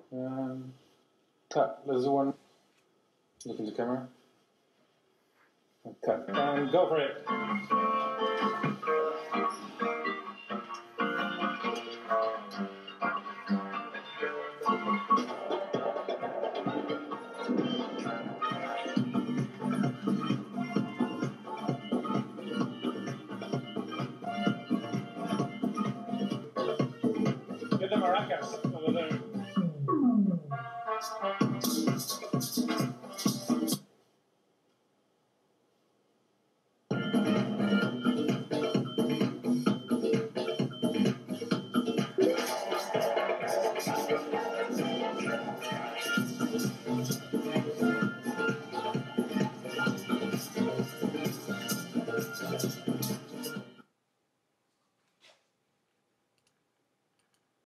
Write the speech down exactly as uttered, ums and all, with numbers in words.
Um, cut. Let's do one. Look in the camera. Cut. And go for it. Get the maracas.